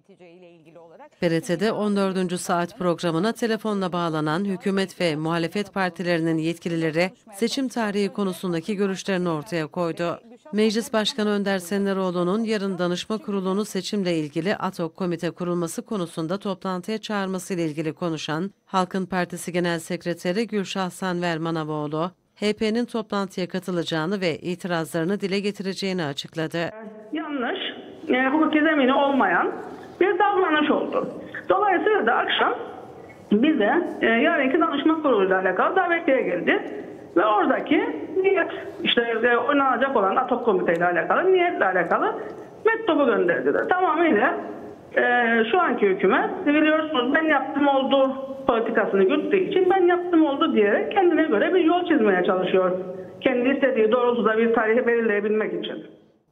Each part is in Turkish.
TRT'de 14. saat programına telefonla bağlanan hükümet ve muhalefet partilerinin yetkilileri seçim tarihi konusundaki görüşlerini ortaya koydu. Meclis Başkanı Önder Seneroğlu'nun yarın danışma kurulunu seçimle ilgili ad hoc komite kurulması konusunda toplantıya çağırmasıyla ilgili konuşan Halkın Partisi Genel Sekreteri Gülşah Sanver Manavoğlu, HP'nin toplantıya katılacağını ve itirazlarını dile getireceğini açıkladı. Yanlış, hukuki zemini olmayan bir davranış oldu. Dolayısıyla da akşam bize yarınki danışma kuruluyla alakalı davetiye geldi. Ve oradaki niyet, oynanacak olan ad hoc komiteyle alakalı, niyetle alakalı mektubu gönderdiler. Tamamıyla şu anki hükümet, biliyorsunuz ben yaptım oldu politikasını güttüğü için ben yaptım oldu diyerek kendine göre bir yol çizmeye çalışıyor. Kendi istediği doğrultuda bir tarihi belirleyebilmek için.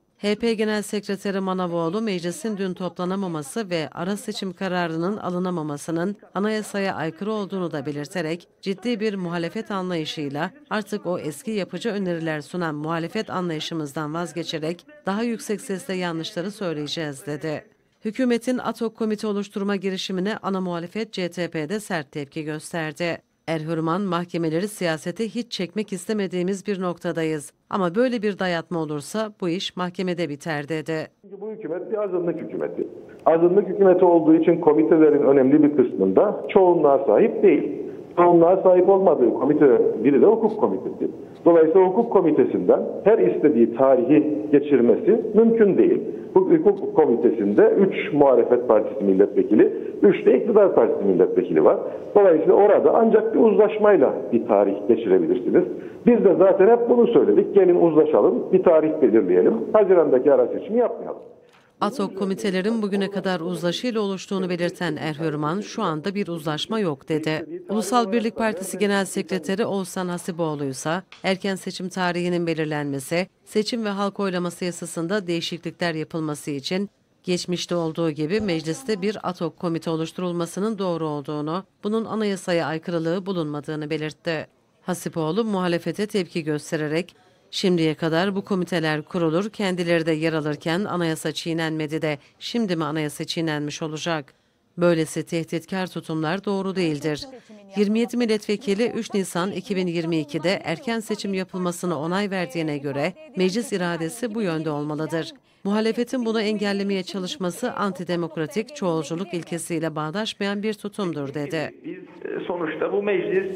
HP Genel Sekreteri Manavoğlu, meclisin dün toplanamaması ve ara seçim kararının alınamamasının anayasaya aykırı olduğunu da belirterek, ciddi bir muhalefet anlayışıyla artık o eski yapıcı öneriler sunan muhalefet anlayışımızdan vazgeçerek daha yüksek sesle yanlışları söyleyeceğiz dedi. Hükümetin ad hoc komite oluşturma girişimine ana muhalefet CTP'de sert tepki gösterdi. Erhürman, mahkemeleri siyasete hiç çekmek istemediğimiz bir noktadayız. Ama böyle bir dayatma olursa bu iş mahkemede biter dedi. Bu hükümet bir azınlık hükümeti. Azınlık hükümeti olduğu için komitelerin önemli bir kısmında çoğunluğa sahip değil. Çoğunluğa sahip olmadığı komite biri de hukuk komitesi. Dolayısıyla hukuk komitesinden her istediği tarihi geçirmesi mümkün değil. Bu hukuk komitesinde 3 muhalefet partisi milletvekili, 3 de iktidar partisi milletvekili var. Dolayısıyla orada ancak bir uzlaşmayla bir tarih geçirebilirsiniz. Biz de zaten hep bunu söyledik. Gelin uzlaşalım, bir tarih belirleyelim. Haziran'daki ara seçimi yapmayalım. Ad hoc komitelerin bugüne kadar uzlaşıyla oluştuğunu belirten Erhürman, şu anda bir uzlaşma yok dedi. Ulusal Birlik Partisi Genel Sekreteri Oğuzhan Hasipoğlu ise erken seçim tarihinin belirlenmesi, seçim ve halk oylaması yasasında değişiklikler yapılması için geçmişte olduğu gibi mecliste bir ad hoc komite oluşturulmasının doğru olduğunu, bunun anayasaya aykırılığı bulunmadığını belirtti. Hasipoğlu muhalefete tepki göstererek, şimdiye kadar bu komiteler kurulur, kendileri de yer alırken anayasa çiğnenmedi de şimdi mi anayasa çiğnenmiş olacak? Böylesi tehditkar tutumlar doğru değildir. 27 milletvekili 3 Nisan 2022'de erken seçim yapılmasına onay verdiğine göre meclis iradesi bu yönde olmalıdır. Muhalefetin bunu engellemeye çalışması antidemokratik çoğulculuk ilkesiyle bağdaşmayan bir tutumdur dedi. Biz sonuçta bu meclis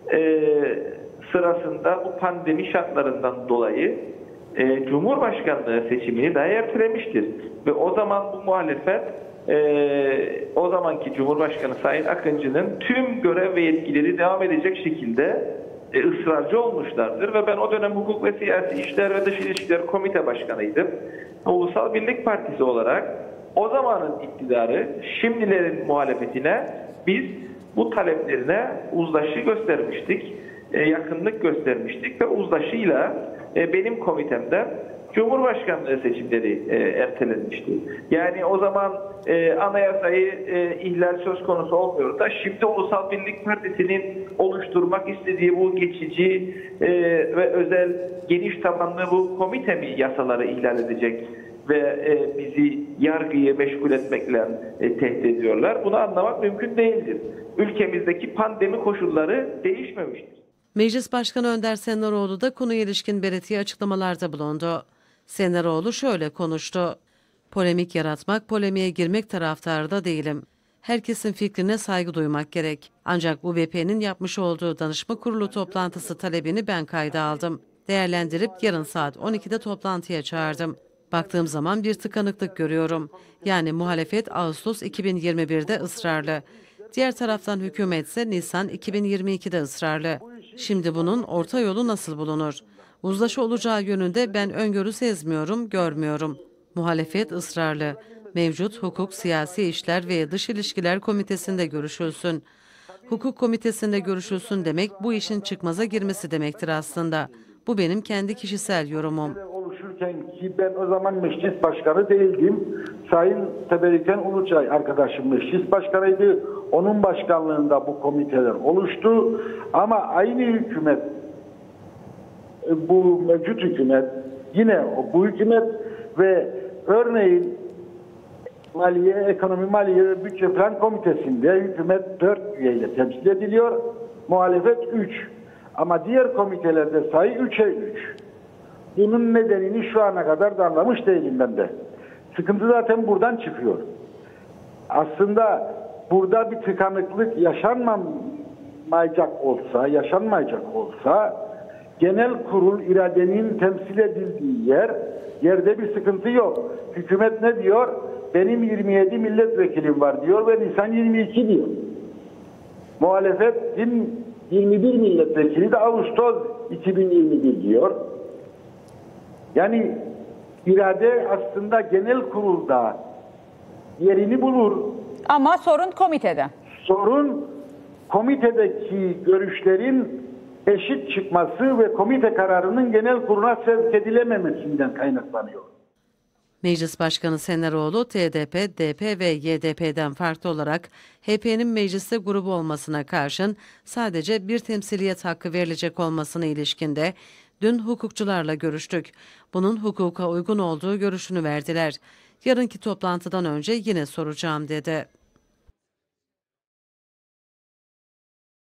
sırasında bu pandemi şartlarından dolayı Cumhurbaşkanlığı seçimini daha ertelemiştir. Ve o zaman bu muhalefet o zamanki Cumhurbaşkanı Sayın Akıncı'nın tüm görev ve yetkileri devam edecek şekilde ısrarcı olmuşlardır. Ve ben o dönem Hukuk ve Siyasi İşler ve Dış İlişkiler Komite Başkanıydım. Ulusal Birlik Partisi olarak o zamanın iktidarı, şimdilerin muhalefetine biz bu taleplerine uzlaşı göstermiştik. Yakınlık göstermiştik ve uzlaşıyla benim komitemde Cumhurbaşkanlığı seçimleri ertelenmişti. Yani o zaman anayasayı ihlal söz konusu olmuyor da şimdi Ulusal Birlik Partisi'nin oluşturmak istediği bu geçici ve özel geniş tabanlı bu komite mi yasaları ihlal edecek ve bizi yargıyı meşgul etmekle tehdit ediyorlar. Bunu anlamak mümkün değildir. Ülkemizdeki pandemi koşulları değişmemiştir. Meclis Başkanı Önder Seneroğlu da konuya ilişkin belirttiği açıklamalarda bulundu. Seneroğlu şöyle konuştu. Polemik yaratmak, polemiğe girmek taraftarı da değilim. Herkesin fikrine saygı duymak gerek. Ancak UBP'nin yapmış olduğu danışma kurulu toplantısı talebini ben kayda aldım. Değerlendirip yarın saat 12'de toplantıya çağırdım. Baktığım zaman bir tıkanıklık görüyorum. Yani muhalefet Ağustos 2021'de ısrarlı. Diğer taraftan hükümet ise Nisan 2022'de ısrarlı. Şimdi bunun orta yolu nasıl bulunur? Uzlaşı olacağı yönünde ben öngörü sezmiyorum, görmüyorum. Muhalefet ısrarlı. Mevcut Hukuk, Siyasi İşler ve Dış İlişkiler Komitesi'nde görüşülsün. Hukuk Komitesi'nde görüşülsün demek bu işin çıkmaza girmesi demektir aslında. Bu benim kendi kişisel yorumum. Oluşurken ki ben o zaman meclis başkanı değildim. Sayın Teberiken Uluçay arkadaşım meclis başkanıydı. Onun başkanlığında bu komiteler oluştu. Ama aynı hükümet, bu mevcut hükümet, yine bu hükümet ve örneğin Maliye, Ekonomi, Maliye ve Bütçe Plan Komitesi'nde hükümet 4 üyeyle temsil ediliyor. Muhalefet 3. Ama diğer komitelerde sayı 3'e 3. Bunun nedenini şu ana kadar da anlamış değilim ben de. Sıkıntı zaten buradan çıkıyor. Aslında burada bir tıkanıklık yaşanmayacak olsa genel kurul iradenin temsil edildiği yerde bir sıkıntı yok. Hükümet ne diyor? Benim 27 milletvekilim var diyor ve Nisan 22 diyor. Muhalefetin 21 milletvekili de Ağustos 2021 diyor. Yani irade aslında genel kurulda yerini bulur. Ama sorun komitede. Sorun komitedeki görüşlerin eşit çıkması ve komite kararının genel kurula sevk edilememesinden kaynaklanıyor. Meclis Başkanı Seneroğlu, TDP, DP ve YDP'den farklı olarak HP'nin mecliste grubu olmasına karşın sadece bir temsiliyet hakkı verilecek olmasına ilişkinde dün hukukçularla görüştük. Bunun hukuka uygun olduğu görüşünü verdiler. Yarınki toplantıdan önce yine soracağım dedi.